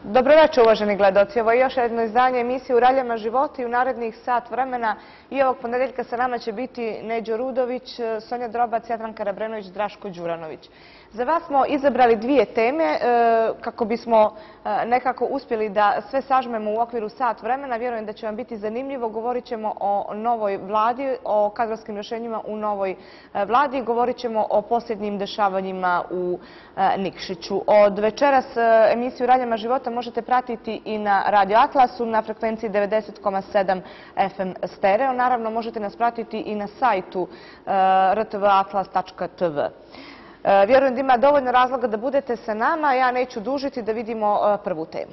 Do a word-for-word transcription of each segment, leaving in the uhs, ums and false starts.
Dobro večer, uvaženi gledaoci. Ovo je još jedno izdanje emisije U raljama života i u narednih sat vremena i ovog ponedeljka sa nama će biti Neđo Rudović, Sonja Drobac, Jadranka Rabrenović, Draško Đuranović. Za vas smo izabrali dvije teme kako bismo nekako uspjeli da sve sažmemo u okviru sat vremena. Vjerujem da će vam biti zanimljivo. Govorit ćemo o novoj vladi, o kadrovskim rješenjima u novoj vladi. Govorit ćemo o posljednjim dešavanjima u Nikšiću. Od večeras emisiju U raljama života možete pratiti i na Radio Atlasu na frekvenciji devedeset zarez sedam F M stereo. Naravno, možete nas pratiti i na sajtu r t v atlas tačka t v. Vjerujem da ima dovoljno razloga da budete sa nama. Ja neću dužiti, da vidimo prvu temu.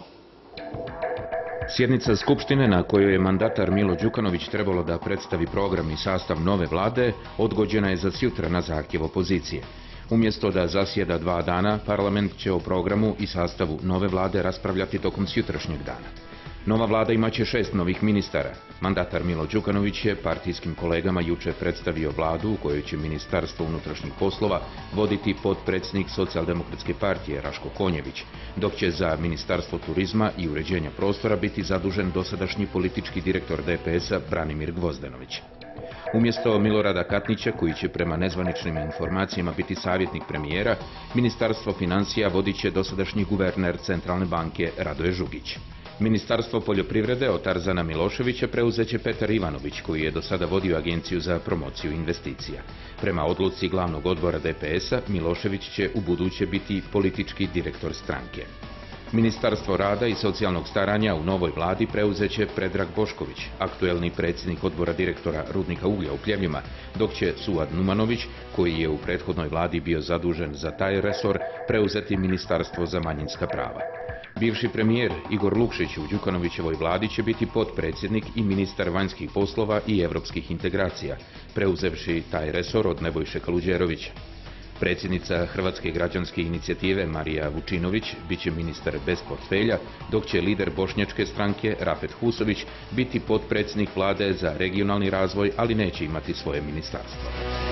Sjednica Skupštine na kojoj je mandatar Milo Đukanović trebalo da predstavi program i sastav nove vlade odgođena je za sjutra na zahtjev opozicije. Umjesto da zasjeda dva dana, parlament će o programu i sastavu nove vlade raspravljati tokom sjutrašnjeg dana. Nova vlada imaće šest novih ministara. Mandatar Milo Đukanović je partijskim kolegama juče predstavio vladu u kojoj će Ministarstvo unutrašnjih poslova voditi potpredsjednik Socijaldemokratske partije Raško Konjević, dok će za Ministarstvo turizma i uređenja prostora biti zadužen dosadašnji politički direktor D P S-a Branimir Gvozdenović. Umjesto Milorada Katnića, koji će prema nezvaničnim informacijama biti savjetnik premijera, Ministarstvo financija vodit će dosadašnji guverner Centralne banke Radoje Žugić. Ministarstvo poljoprivrede od Tarzana Miloševića preuzet će Petar Ivanović, koji je do sada vodio Agenciju za promociju investicija. Prema odluci glavnog odbora D P S-a, Milošević će u buduće biti politički direktor stranke. Ministarstvo rada i socijalnog staranja u novoj vladi preuzet će Predrag Bošković, aktuelni predsjednik odbora direktora Rudnika uglja u Pljevljima, dok će Suad Numanović, koji je u prethodnoj vladi bio zadužen za taj resor, preuzeti Ministarstvo za manjinska prava. Bivši premijer Igor Lukšić u Đukanovićevoj vladi će biti potpredsjednik i ministar vanjskih poslova i europskih integracija, preuzevši taj resor od Nebojše Kaluđerovića. Predsjednica Hrvatske građanske inicijative Marija Vučinović bit će ministar bez portfelja, dok će lider bošnjačke stranke Rafet Husović biti potpredsjednik vlade za regionalni razvoj, ali neće imati svoje ministarstvo.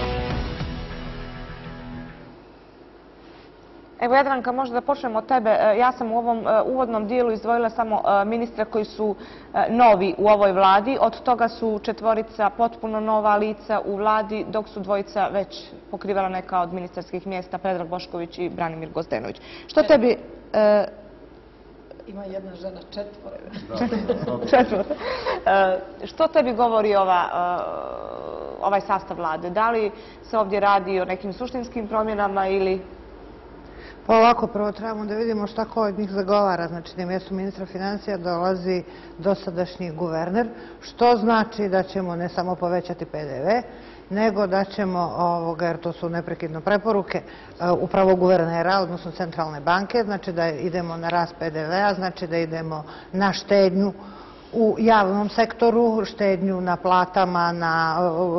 Evo, Jadranka, možda da počnemo od tebe. Ja sam u ovom uvodnom dijelu izdvojila samo ministre koji su novi u ovoj vladi. Od toga su četvorica potpuno nova lica u vladi, dok su dvojica već pokrivala neka od ministarskih mjesta, Predrag Bošković i Branimir Gvozdenović. Što tebi... Ima jedna žena, četvore. Četvore. Što tebi govori ovaj sastav vlade? Da li se ovdje radi o nekim suštinskim promjenama ili... Pa ovako, prvo trebamo da vidimo šta ko od njih zagovara. Znači, na mjestu ministra financija dolazi dosadašnji guverner, što znači da ćemo ne samo povećati P D V, nego da ćemo, jer to su neprekidno preporuke, upravo guvernera, odnosno centralne banke, znači da idemo na rast P D V-a, znači da idemo na štednju u javnom sektoru, štednju na platama, na...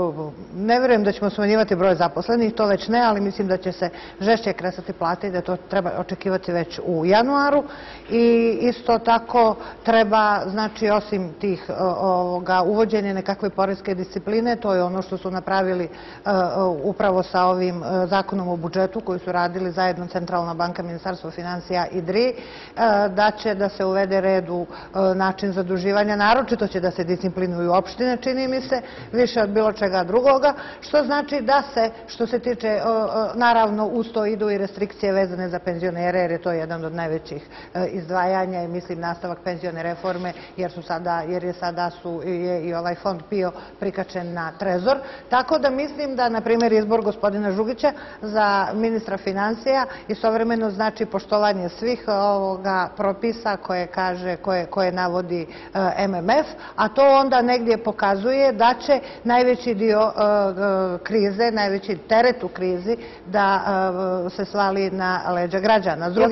Ne vjerujem da ćemo smanjivati broj zaposlenih, to već ne, ali mislim da će se žešće kresati plate i da to treba očekivati već u januaru. I isto tako treba, znači, osim tih uvođenja nekakve poreske discipline, to je ono što su napravili upravo sa ovim zakonom o budžetu koji su radili zajedno Centralna banka, Ministarstvo financija i D R I, da će da se uvede red u način zaduživanja. Naročito će da se disciplinuju opštine, čini mi se, više od bilo čega drugoga, što znači da se, što se tiče, naravno, uz to idu i restrikcije vezane za penzionere, jer je to jedan od najvećih izdvajanja i mislim nastavak penzione reforme, jer su sada, jer je sada su i ovaj fond P I O prikačen na trezor. Tako da mislim da, na primjer, izbor gospodina Žugića za ministra financija istovremeno znači poštovanje svih ovoga propisa koje kaže, koje navodi M M F, a to onda negdje pokazuje da će najveći dio krize, najveći teret u krizi da se svali na leđa građana. S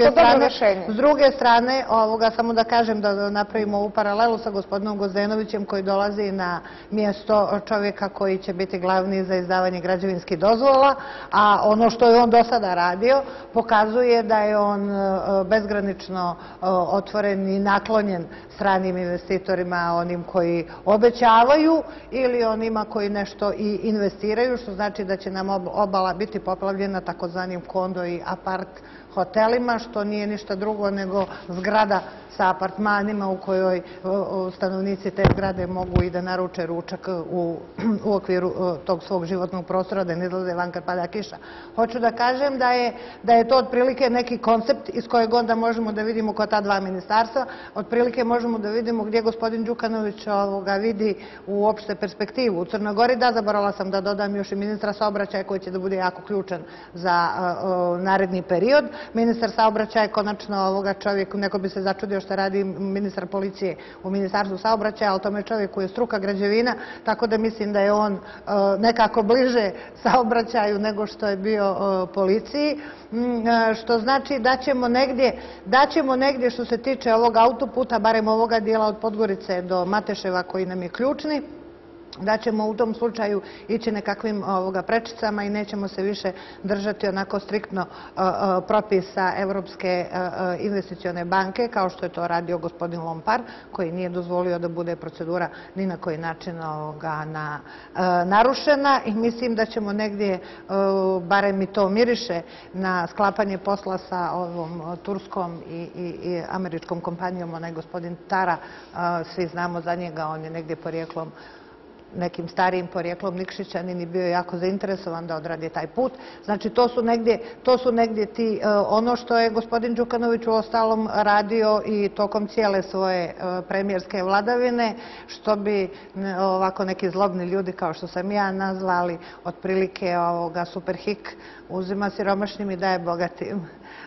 druge strane, samo da kažem da napravimo ovu paralelu sa gospodinom Gvozdenovićem koji dolazi na mjesto čovjeka koji će biti glavni za izdavanje građevinskih dozvola, a ono što je on do sada radio pokazuje da je on bezgranično otvoren i naklonjen stranim investitorima, onim koji obećavaju ili onima koji nešto i investiraju, što znači da će nam obala biti poplavljena takozvanim kondo i apart hotelima, što nije ništa drugo nego zgrada sa apartmanima u kojoj stanovnici te zgrade mogu i da naruče ručak u, u okviru tog svog životnog prostora, da ne izlaze van kad pada kiša. Hoću da kažem da je, da je to otprilike neki koncept iz kojeg onda možemo da vidimo kod ta dva ministarstva. Otprilike možemo da vidimo gdje gospodin Đukanović ovoga vidi uopšte perspektivu. U Crnoj Gori, da, zaboravila sam da dodam još i ministra saobraćaja koji će da bude jako ključan za uh, naredni period. Ministar saobraćaja je konačno ovoga čovjek, neko bi se začudio što radi ministar policije u ministarstvu saobraćaja, ali tome je čovjek koji je struka građevina, tako da mislim da je on uh, nekako bliže saobraćaju nego što je bio uh, policiji, mm, što znači da ćemo negdje, da ćemo negdje što se tiče ovog autoputa, barem ovoga dijela od Podgorice do Mateševa koji nam je ključni, da ćemo u tom slučaju ići nekakvim ovoga prečicama i nećemo se više držati onako striktno uh, uh, propisa Evropske uh, investicione banke, kao što je to radio gospodin Lompar, koji nije dozvolio da bude procedura ni na koji način ovoga na, uh, narušena, i mislim da ćemo negdje, uh, barem i to miriše, na sklapanje posla sa ovom uh, turskom i, i, i američkom kompanijom, onaj gospodin Tara, uh, svi znamo za njega, on je negdje porijeklom nekim starijim porijeklom Nikšićanin i bio je jako zainteresovan da odradi taj put. Znači, to su negdje, to su negdje ti, ono što je gospodin Đukanović u ostalom radio i tokom cijele svoje premijerske vladavine, što bi ovako neki zlobni ljudi, kao što sam ja nazvali, otprilike ovoga Superhik uzima siromašnim i daje bogatim.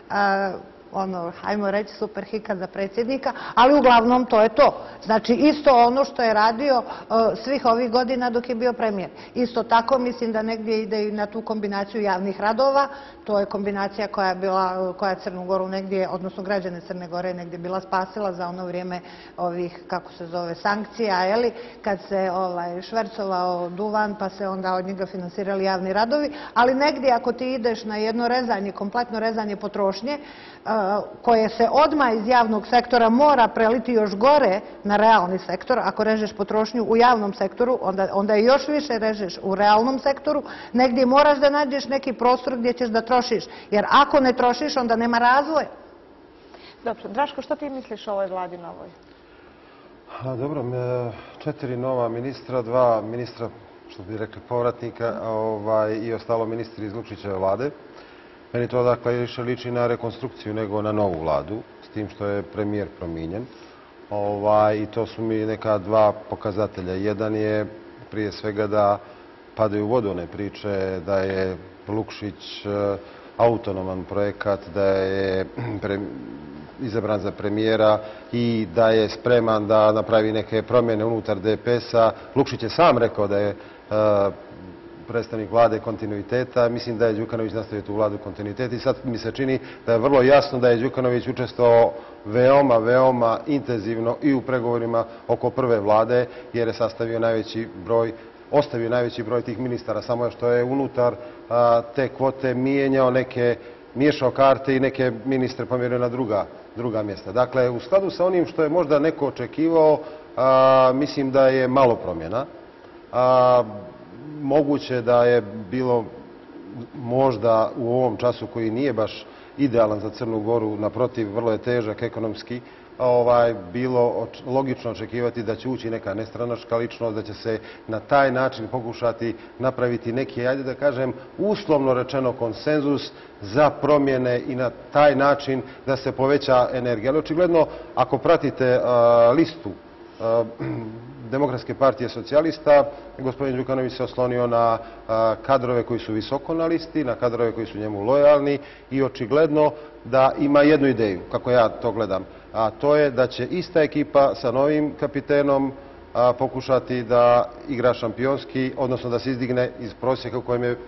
Ono, hajmo reći, Superhika za predsjednika, ali uglavnom to je to. Znači, isto ono što je radio uh, svih ovih godina dok je bio premijer. Isto tako, mislim da negdje ide i na tu kombinaciju javnih radova. To je kombinacija koja je bila, koja je Crnu Goru negdje, odnosno građane Crne Gore negdje bila spasila za ono vrijeme ovih, kako se zove, sankcija, jeli, kad se ovaj, švercovao duvan, pa se onda od njega finansirali javni radovi. Ali negdje, ako ti ideš na jedno rezanje, kompletno rezanje potrošnje, koje se odmah iz javnog sektora mora preliti još gore na realni sektor. Ako režeš potrošnju u javnom sektoru, onda, onda je još više režeš u realnom sektoru. Negdje moraš da nađeš neki prostor gdje ćeš da trošiš. Jer ako ne trošiš, onda nema razvoja. Dobro. Draško, što ti misliš o ovoj vladi novoj? A, dobro, četiri nova ministra, dva ministra, što bi rekli, povratnika, ovaj, i ostalo ministri iz Lukšićeve vlade. Meni to dakle više liči na rekonstrukciju nego na novu vladu, s tim što je premijer promijenjen. Ovaj, I to su mi neka dva pokazatelja. Jedan je prije svega da padaju u vodu one priče da je Lukšić autonoman projekat, da je pre, izabran za premijera i da je spreman da napravi neke promjene unutar D P S-a. Lukšić je sam rekao da je uh, predstavnik vlade kontinuiteta. Mislim da je Đukanović nastavio tu vladu kontinuiteta i sad mi se čini da je vrlo jasno da je Đukanović učestvovao veoma, veoma intenzivno i u pregovorima oko prve vlade, jer je sastavio najveći broj, ostavio najveći broj tih ministara, samo što je unutar a, te kvote mijenjao neke, miješao karte i neke ministre pomjerio na druga, druga mjesta. Dakle, u skladu sa onim što je možda neko očekivao, a, mislim da je malo promjena. A, Moguće da je bilo možda u ovom času koji nije baš idealan za Crnu Goru, naprotiv, vrlo je težak ekonomski, ovaj, bilo logično očekivati da će ući neka nestranačka ličnost, da će se na taj način pokušati napraviti neki, ajde da kažem, uslovno rečeno konsenzus za promjene i na taj način da se poveća energija. Ali očigledno, ako pratite uh, listu uh, Demokratske partije socijalista, gospodin Đukanović se oslonio na kadrove koji su visoko na listi, na kadrove koji su njemu lojalni i očigledno da ima jednu ideju, kako ja to gledam, a to je da će ista ekipa sa novim kapitenom pokušati da igra šampionski, odnosno da se izdigne iz prosjeka u kojem je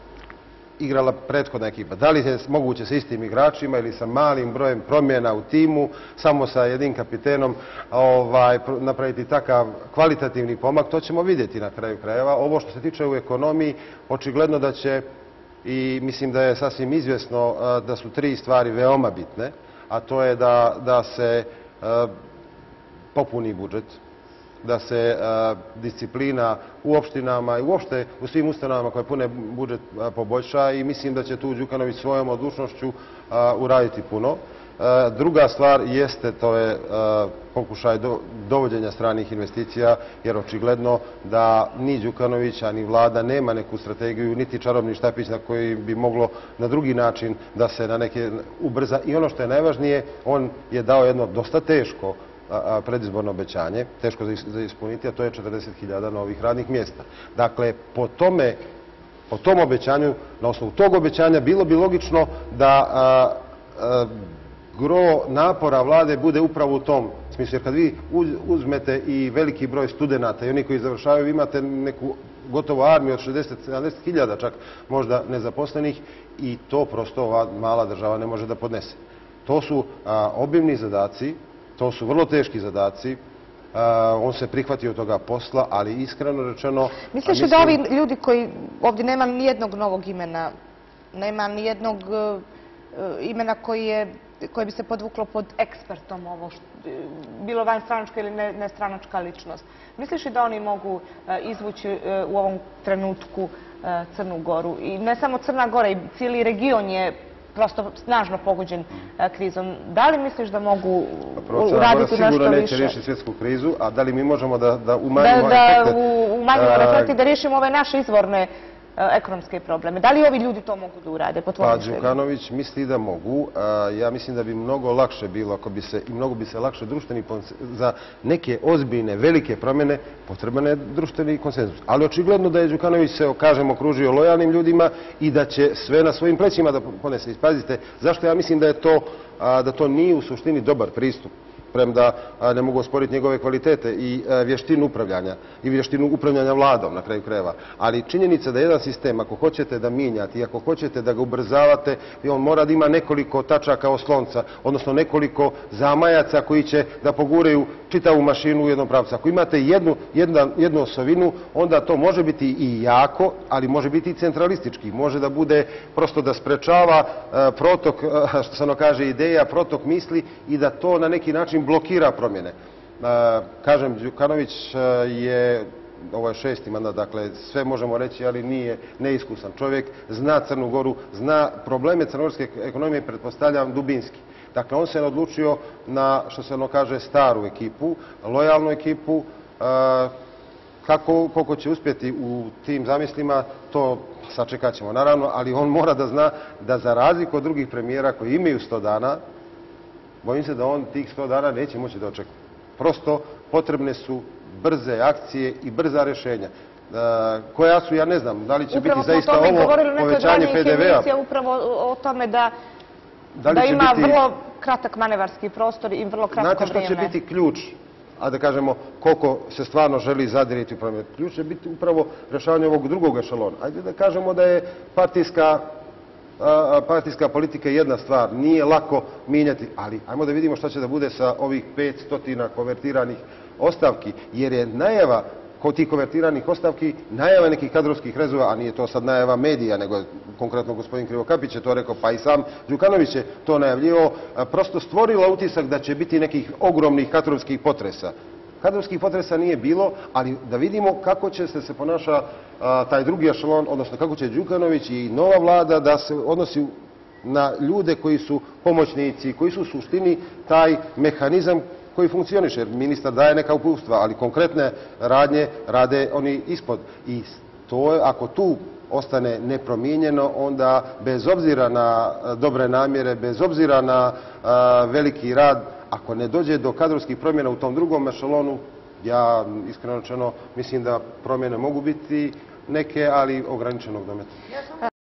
igrala prethodna ekipa. Da li je moguće sa istim igračima ili sa malim brojem promjena u timu, samo sa jednim kapitenom ovaj, napraviti takav kvalitativni pomak, to ćemo vidjeti na kraju krajeva. Ovo što se tiče u ekonomiji, očigledno da će, i mislim da je sasvim izvjesno da su tri stvari veoma bitne, a to je da, da se uh, popuni budžet, da se disciplina u opštinama i uopšte u svim ustanovama koje pune budžet poboljša i mislim da će tu Đukanović svojom odlučnošću uraditi puno. Druga stvar jeste, to je pokušaj dovođenja stranih investicija, jer očigledno da ni Đukanović, a ni vlada nema neku strategiju, niti čarobni štapić na koji bi moglo na drugi način da se na neke ubrza. I ono što je najvažnije, on je dao jedno dosta teško predizborno obećanje, teško za ispuniti, a to je četrdeset hiljada novih radnih mjesta. Dakle, po tome, po tom obećanju, na osnovu tog obećanja, bilo bi logično da gro napora vlade bude upravo u tom smislu. Jer kad vi uzmete i veliki broj studenata i oni koji završavaju, imate neku gotovo armiju od šezdeset sedamdeset hiljada čak možda nezaposlenih i to prosto ova mala država ne može da podnese. To su obimni zadaci, to su vrlo teški zadaci. On se prihvatio toga posla, ali iskreno rečeno... Misliš li da ovi ljudi koji, ovdje nema ni jednog novog imena, nema ni jednog imena koje bi se podvuklo pod ekspertom ovo, bilo vanstranačka ili nestranačka ličnost. Misliš li da oni mogu izvući u ovom trenutku Crnu Goru? I ne samo Crna Gora, i cijeli region je prosto snažno pogođen krizom. Da li misliš da mogu uraditi nešto više? Sigurno neće riješiti svjetsku krizu, a da li mi možemo da umanjimo efekte? Da umanjimo efekte i da riješimo ove naše izvorne ekonomske probleme. Da li ovi ljudi to mogu da urade, po tvojom mišljenju? Pa Đukanović misli da mogu. Ja mislim da bi mnogo lakše bilo, ako bi se, i mnogo bi se lakše društveni, za neke ozbiljne, velike promjene potreban je društveni konsenzus. Ali očigledno da je Đukanović se, kažem, okružio lojalnim ljudima i da će sve na svojim plećima da ponese. Ispazite, zašto ja mislim da je to, da to nije u suštini dobar pristup, premda ne mogu osporiti njegove kvalitete i vještinu upravljanja i vještinu upravljanja vladom na kraju krajeva. Ali činjenica da jedan sistem, ako hoćete da mijenjate i ako hoćete da ga ubrzavate, on mora da ima nekoliko tačaka oslonca, odnosno nekoliko zamajaca koji će da poguraju čitavu mašinu u jednom pravcu. Ako imate jednu, jedna, jednu osovinu, onda to može biti i jako, ali može biti i centralistički. Može da bude prosto da sprečava protok, što se ono kaže, ideja, protok misli i da to na neki način blokira promjene. Kažem, Đukanović je, ovo je šesti mandat, dakle sve možemo reći, ali nije neiskusan čovjek, zna Crnu Goru, zna probleme crnogorske ekonomije, pretpostavljam dubinski. Dakle, on se odlučio na, što se ono kaže, staru ekipu, lojalnu ekipu. Kako, koliko će uspjeti u tim zamislima, to sačekat ćemo, naravno, ali on mora da zna da za razliku od drugih premijera koji imaju sto dana, bojim se da on tih sto dana neće moći da očekuje. Prosto potrebne su brze akcije i brza rješenja. Koja su, ja ne znam, da li će biti zaista ovo povećanje P D V-a. Upravo o tome da da ima vrlo kratak manevarski prostor i vrlo kratko vrijeme. Znate što će biti ključ, a da kažemo koliko se stvarno želi zadiriti u promjenu? Ključ će biti upravo rješavanje ovog drugog ešalona. Ajde da kažemo da je partijska partijska politika je jedna stvar, nije lako mijenjati, ali ajmo da vidimo šta će da bude sa ovih petsto konvertiranih ostavki, jer je najava kod tih konvertiranih ostavki, najava nekih kadrovskih rezova, a nije to sad najava medija, nego konkretno gospodin Krivokapić je to rekao, pa i sam Đukanović je to najavljivao, prosto stvorila utisak da će biti nekih ogromnih kadrovskih potresa. Kadrovskih potresa nije bilo, ali da vidimo kako će se ponaša taj drugi ešalon, odnosno kako će Đukanović i nova vlada da se odnosi na ljude koji su pomoćnici, koji su u suštini taj mehanizam koji funkcioniše. Jer ministar daje neka uputstva, ali konkretne radnje rade oni ispod. I to je, ako tu ostane nepromijenjeno, onda bez obzira na dobre namjere, bez obzira na veliki rad, ako ne dođe do kadrovskih promjena u tom drugom ešalonu, ja iskreno rečeno mislim da promjene mogu biti neke, ali ograničenog dometa.